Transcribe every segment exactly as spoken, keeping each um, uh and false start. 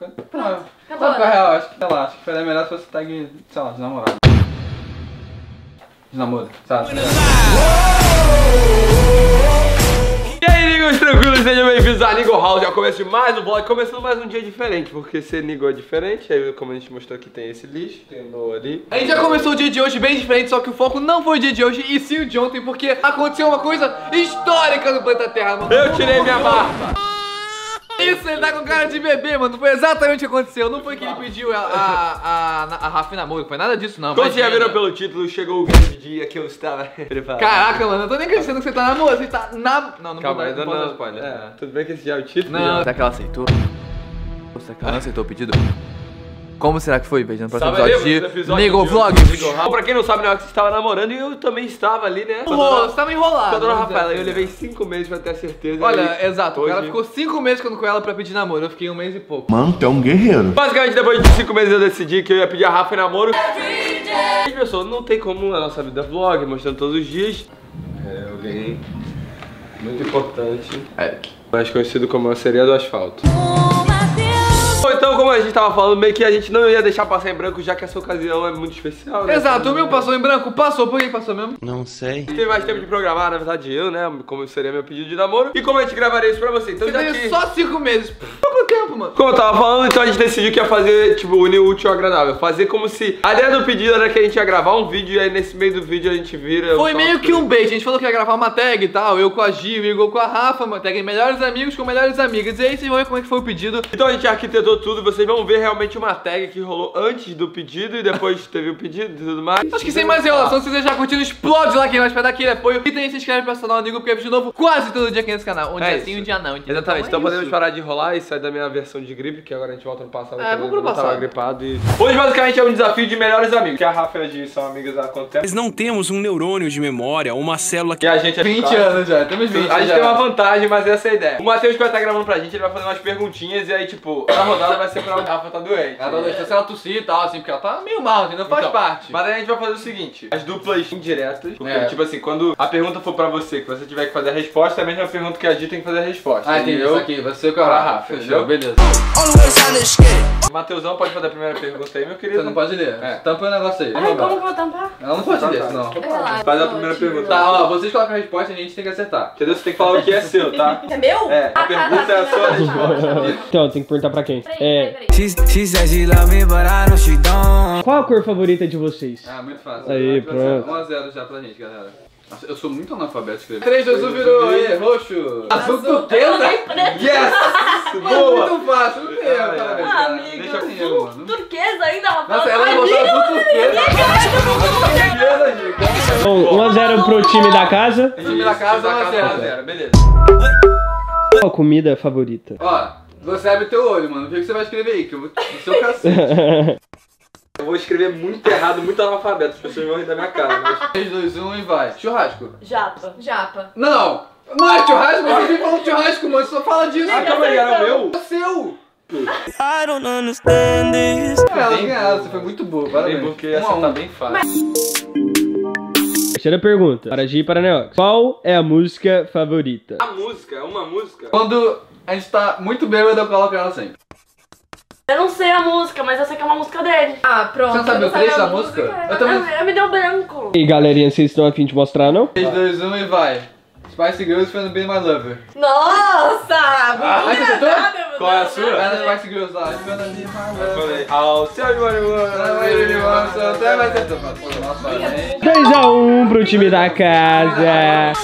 Pronto. Acabou. Sabe, real, acho que, sei lá, acho que seria melhor se você tag, sei lá, de namorado. De namoro, sabe? E aí, Nigos, tranquilos? Sejam bem-vindos a Niggle House. Já começa mais um vlog, começando mais um dia diferente, porque ser Niggle é diferente. Aí, como a gente mostrou aqui, tem esse lixo, tem o Noah ali. A gente já começou o dia de hoje bem diferente, só que o foco não foi o dia de hoje, e sim o de ontem, porque aconteceu uma coisa histórica no planeta Terra, mano. Eu tirei minha barba. Isso, ele tá com cara de bebê, mano. Foi exatamente o que aconteceu. Não foi que ele pediu a, a, a, a Rafa em namoro, foi nada disso, não. Como vocês já viram pelo título, chegou o grande dia que eu estava preparado. Caraca, mano, eu tô nem acreditando que você tá namorando. Você tá na... Não, não Calma, pode ainda não. não. Spoiler. É, tudo bem que esse já é o título? Não. Já. Será que ela aceitou? Será que ela não aceitou o pedido? Como será que foi? Veja no próximo Sabe episódio ali, de Niggle Vlog. Pra quem não sabe, né, você estava namorando e eu também estava ali, né? Pô, você tava enrolado. Com a dona Rafaela, eu levei cinco meses pra ter a certeza. Olha, aí, exato, hoje... o cara ficou cinco meses com ela pra pedir namoro. Eu fiquei um mês e pouco. Mano, tu é um guerreiro. Basicamente, depois de cinco meses eu decidi que eu ia pedir a Rafa em namoro. E pessoal, não tem como a nossa vida vlog, mostrando todos os dias. É alguém muito importante. É. Mais conhecido como a sereia do asfalto. Então, como a gente tava falando, meio que a gente não ia deixar passar em branco, já que essa ocasião é muito especial, né? Exato, o meu passou em branco, passou, por que passou mesmo? Não sei. Teve mais tempo de programar, na verdade eu, né? Como seria meu pedido de namoro. E como a gente gravaria isso pra você. Então Você já veio que... só cinco meses. Pouco tempo, mano. Como eu tava falando, então a gente decidiu que ia fazer, tipo, unir o útil ao agradável. Fazer como se... A ideia do pedido era que a gente ia gravar um vídeo e aí nesse meio do vídeo a gente vira... Foi meio que um bait, a gente falou que ia gravar uma tag e tal, eu com a Gi, o Igor com a Rafa, uma tag melhores amigos com melhores amigas. E aí vocês vão ver como é que foi o pedido. Então a gente arquitetou tudo, vocês vão ver realmente uma tag que rolou antes do pedido e depois teve o pedido e tudo mais. Acho que sem mais enrolação, se você já curtiu, explode lá quem mais pra dar aquele apoio. E também se inscreve pra assinar o Niggle, porque é vídeo novo quase todo dia aqui nesse canal. Um É dia sim, um dia não. Entendeu? Exatamente, então é podemos isso. parar de enrolar e sair da minha versão de gripe, que agora a gente volta no passado. É, vamos pro eu tava passado. gripado e... Hoje basicamente é um desafio de melhores amigos, que a Rafa e a Gi são amigas há quanto tempo? Nós não temos um neurônio de memória, uma célula que... E a gente é vinte anos já, temos vinte A gente já. tem uma vantagem, mas essa é a ideia. O Matheus que vai estar gravando pra gente, ele vai fazer umas perguntinhas e aí tipo, a rodada vai ser pra a Rafa tá doente. Ela tá deixando se ela tossir e tal, assim, porque ela tá meio mal, entendeu? Faz Então, parte. Mas aí a gente vai fazer o seguinte, as duplas indiretas, porque É. tipo assim, quando a pergunta for pra você, que você tiver que fazer a resposta, é a mesma pergunta que a Gi tem que fazer a resposta. Ah, entendi isso aqui, você com a Pra Rafa, Rafa, fechou, entendeu? beleza. O Matheusão pode fazer a primeira pergunta aí, meu querido. Você não pode ler, É. tampa o negócio aí. Ai, como que eu vou tampar? Ela não pode Tá, ler, tá. senão. Relaxa, Faz a ó, primeira tio. pergunta. Tá, ó, vocês colocam a resposta e a gente tem que acertar. Entendeu? Você tem que falar o que é seu, tá? É meu? É, a pergunta é a sua resposta. Então, tem que perguntar pra quem? Peraí, É. peraí, peraí. She said she love me, but I know she don't. Qual a cor favorita de vocês? Ah, muito fácil. Aí, pronto. um a zero já pra gente, galera. Nossa, eu sou muito analfabeto escrevendo. três, dois, um, virou aí, roxo. Azul turquesa. Yes! Muito Boa! fácil, não tem erro, Ai, parabéns. Ah, cara. amigo, Deixa eu ter, azul mano. turquesa ainda, Rafael. Nossa, ela Ai, botou liga, azul turquesa. Turquesa, Gi. Bom, um a zero pro time da casa. Time da casa, um a zero. um a zero, beleza. Qual a comida favorita? Ó, você abre teu olho, mano. Vê o que você vai escrever aí, que eu vou no seu cacete. Eu vou escrever muito errado, muito analfabeto, as pessoas vão rir da minha cara, mas... três, dois, um e vai. Churrasco. Japa. Japa. Não! Não é churrasco, você vem falando churrasco, mano. Você só fala disso. Ah, calma aí, era o meu? É seu! I don't understand this. Ela ganhou, você foi muito boa, parabéns. Bem, porque Um a essa um. tá bem fácil. Terceira pergunta. Para Gi e para Neox. Qual é a música favorita? A música, uma música... Quando a gente tá muito bêbado, eu coloco ela sempre. Eu não sei a música, mas eu sei que é uma música dele. Ah, pronto. Você não sabe o trecho da música? Eu também- Eu, eu me deu branco. E galerinha, vocês estão a fim de mostrar, não? três, dois, um e vai. Spice Girls foi no Be My Lover. Nossa! Ah, muito você acertou? engraçado, Qual é a meu sua? Deus. Vai na Spice Girls lá. It's gonna be my Eu lover. falei, I'll tell you what you want, I really want, so até vai ser tomado. Pô, nossa, parabéns. dois a um pro time da casa.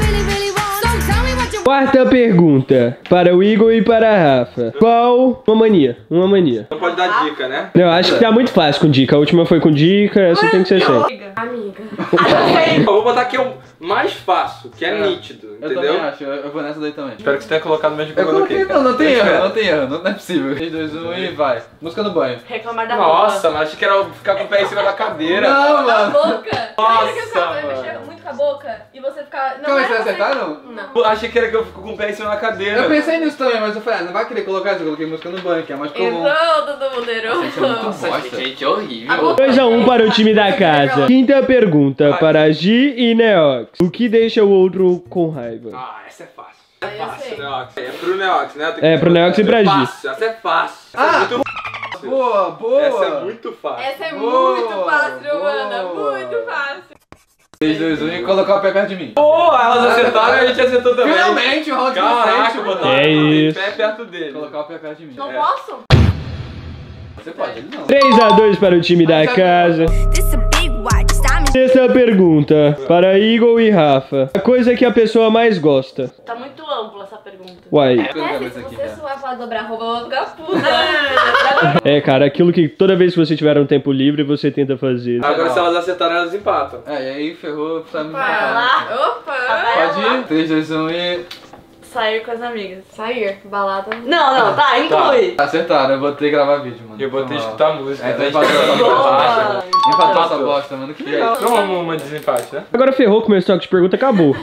Quarta pergunta. Para o Igor e para a Rafa. Qual uma mania? Uma mania. Não pode dar dica, né? Não, acho que tá muito fácil com dica. A última foi com dica, essa tem que ser sempre. Amiga. Amiga. Eu vou botar aqui o mais fácil, que é, É. nítido, Eu entendeu? também acho, eu, eu vou nessa daí também. Espero que você tenha colocado o mesmo que Eu coloquei, coloquei. não, não tem Eu erro, espero. não tem erro, não, não é possível. três, dois, um e vai. Música no banho. Reclamar da Nossa, roupa. mas achei que era ficar com o pé em cima da cadeira. Não, Cala a mano. boca. Nossa, Imagina que o cara vai mano. mexer muito com a boca e você ficar... Não, Calma aí, não é você vai você- acertar, não? Não. Eu achei que era que eu fico com o pé em cima da cadeira. Eu pensei nisso também, mas eu falei, ah, não vai querer colocar isso, eu coloquei música no banho, que é mais comum. Errou, Dudu Monteiro. Isso é muito Nossa, bosta. gente, é horrível. dois a um para o time da casa. Quinta pergunta para Gi e Neox. O que deixa o outro com raiva? Ah, essa é fácil. É Aí eu fácil, sei. Neox. É pro Neox, né? Tem que É, pro Neox e pra Gi. Fácil, essa é fácil. Essa Ah, é muito Boa, boa. Essa é muito fácil. Essa é Boa, muito fácil, Giovana. boa. Muito fácil. três, dois, um e colocar o pé perto de mim. Pô, elas acertaram e a gente acertou também. Finalmente, um round de Caraca, frente, botar É o isso. pé perto dele. Colocar o pé perto de mim. Não É. posso? Você pode, ele não. três a dois para o time da casa. Sexta pergunta, para Igor e Rafa. A coisa que a pessoa mais gosta. Tá muito ampla essa pergunta. Uai. É, se você suar pra dobrar roupa, eu vou ficar puta. É, cara, aquilo que toda vez que você tiver um tempo livre, você tenta fazer. Agora se elas acertarem, elas empatam. É, e aí ferrou, tá me Vai empatando. lá. Opa! Pode ir? três, dois, um e... Sair com as amigas. Sair? Balada. Não, não, tá, inclui. Acertaram, eu vou ter que gravar vídeo, mano. Eu vou ter que Foi mal. escutar música. É, então né? empatou essa Boa. bosta. Empatou essa bosta, mano. Que E aí, legal. Vamos uma desempate, né? Agora ferrou com o meu estoque de pergunta, acabou.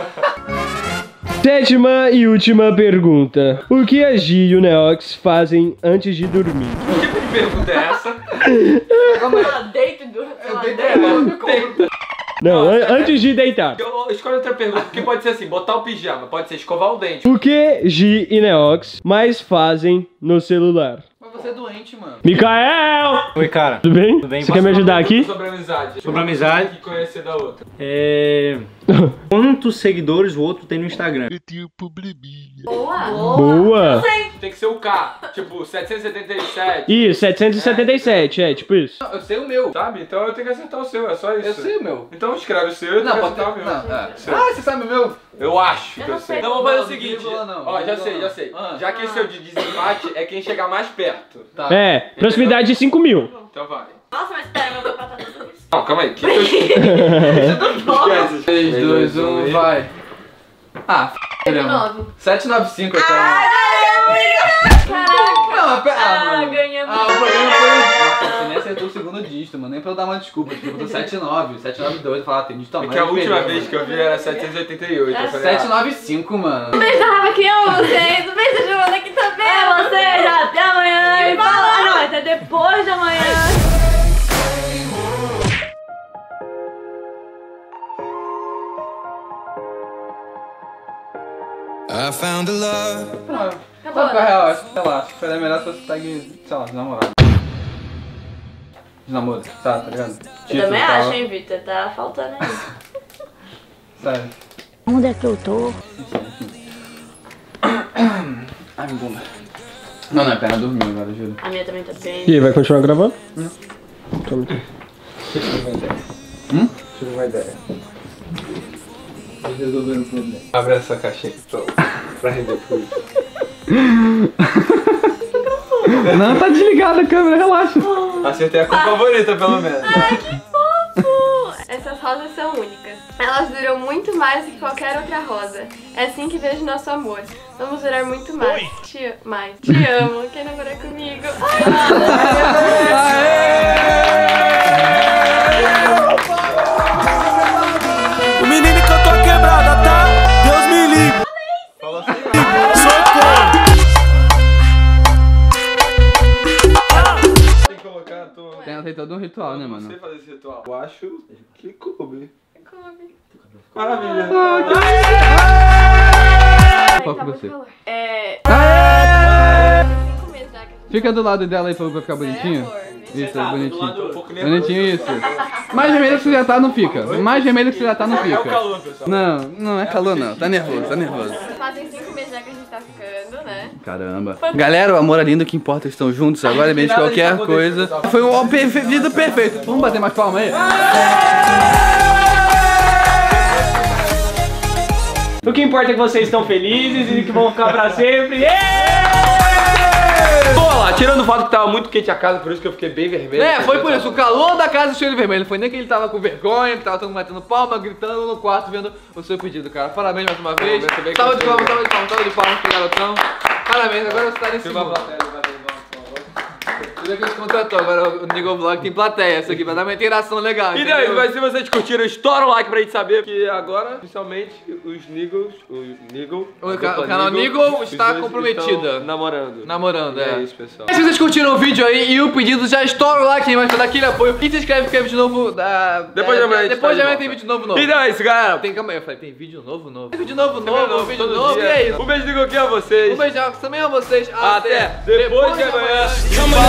Sétima e última pergunta. O que a Gi e o Neox fazem antes de dormir? Que tipo de pergunta é essa? Ela deita e durma. Eu deitei, Não, an- antes de deitar. Eu escolho outra pergunta, porque pode ser assim, botar o pijama, pode ser escovar o dente. O que Gi e Neox mais fazem no celular? Mas você é doente, mano. Micael! Oi, cara. Tudo bem? Tudo bem? Você quer me ajudar aqui? Sobre amizade. Sobre amizade. E conhecer da outra. É... Quantos seguidores o outro tem no Instagram? Boa. Boa! Tem que ser o K, tipo setecentos e setenta e sete. Isso, setecentos e setenta e sete, é, tipo isso. Não, eu sei o meu. Sabe? Então eu tenho que acertar o seu, é só isso. Eu sei o meu. Então escreve o seu e eu Não, tenho que pode acertar ter... o meu. Não, é. Seu. Ah, você sabe o meu? Eu acho Eu que eu não sei. sei. Então vamos fazer o Não, seguinte. vírgula não, Ó, já vírgula sei, não. já sei. Ah. Já que esse é o de desempate, é quem chegar mais perto. Tá. É, proximidade de cinco mil. Então vai. Nossa, mas pera, meu pai tá tudo isso. Não, calma aí. Que que eu esquece? três, dois, um, vai. Ah, f***, nove. sete nove cinco, então. Caraca. Não, mas pera. Ah, mano. ganhamos. Ah, o problema foi. Nossa, você nem acertou o segundo dígito, mano. Nem pra eu dar uma desculpa. Tipo, eu botou sete nove, sete nove dois. Eu falava, tem dígito a É mais. que a última perdeu, vez mano. que eu vi era setecentos e oitenta e oito. Eu falei, sete ah, nove cinco, mano. Um beijo da Rafa que amo vocês. Um beijo da Giovana que também. É vocês, até amanhã. E fala. Ah, não, até depois de amanhã. I found a love. Não, sabe qual é a real? Acho que, sei lá, acho que seria melhor se você pegue, sei lá, de namorado. De namoro, tá, tá ligado? Eu Título também e tal. acho, hein, Victor? Tá faltando aí. Sério. Onde é que eu tô? Ai, minha bunda. Não, não, é perna dormiu agora, juro. A minha também tá bem. E aí, vai continuar gravando? Não. Toma aqui. tive uma ideia. Hum? Tive uma ideia. Vou resolver o problema. Abre essa caixinha pra, pra render fluido. Não, tá desligada a câmera, relaxa. Acertei a cor favorita, pelo menos. Ai, que fofo! Essas rosas são únicas. Elas duram muito mais do que qualquer outra rosa. É assim que vejo nosso amor. Vamos durar muito mais. Te, a- mais. Te amo. Quem namorar comigo? O menino cantou a quebrada, tá? Deus me livre. Tem que colocar a tua... Tem, tem todo um ritual, né, Eu não mano? sei fazer esse ritual. Eu acho que coube. Come. Maravilha. Qual Tá que muito você? calor. É. Cinco meses já que a gente Fica do lado dela aí pra pra ficar bonitinho. amor. Isso, Exato, do bonitinho. lado um pouco nervoso. Bonitinho, isso. Mais vermelho que você já tá, não fica. Mais vermelho que você já tá, não É o fica. calor, pessoal. Não, não é calor não. Tá nervoso, tá nervoso. Fazem cinco meses já que a gente tá ficando, né? Caramba. Galera, o amor é lindo, o que importa é que estão juntos agora, é mesmo de Nada qualquer disso aconteceu, coisa. pessoal. Foi um perfe- vida perfeito. Vamos bater mais palma aí? O que importa é que vocês estão felizes e que vão ficar pra sempre. Yeah! Vamos lá, tirando o fato que tava muito quente a casa, por isso que eu fiquei bem vermelho. É, foi por isso. O calor da casa cheio de vermelho. Foi nem que ele tava com vergonha, que tava todo mundo batendo palma, gritando no quarto, vendo o seu pedido, cara. Parabéns mais uma vez. Parabéns, também Salva de que eu palmas, sei. salva de palmas, salva de palmas pro garotão. Parabéns, agora você tá nesse Filma a mundo. plateia, vai, vai, vai, vai, vai. Tudo que a gente contratou, agora o Niggle Vlog tem plateia, isso aqui, pra dar uma interação legal. E daí, mas se vocês curtiram, estoura o like pra gente saber que agora, oficialmente, os Niggles, o Niggle, O, ca o canal Niggle está comprometida. Namorando. Namorando, é. É isso, pessoal. Se vocês curtiram o vídeo aí e o pedido, já estoura o like, mas pra dar aquele apoio. E se inscreve que é vídeo novo da... Depois de amanhã, Depois de amanhã tá tem vídeo novo, novo. Então é isso, galera. Tem, calma aí, eu falei, tem vídeo novo, novo. Tem vídeo novo, novo, novo vídeo novo, dia. e é isso. Um beijo, Niggle, aqui a vocês. Um beijão também a vocês. Até depois de amanhã.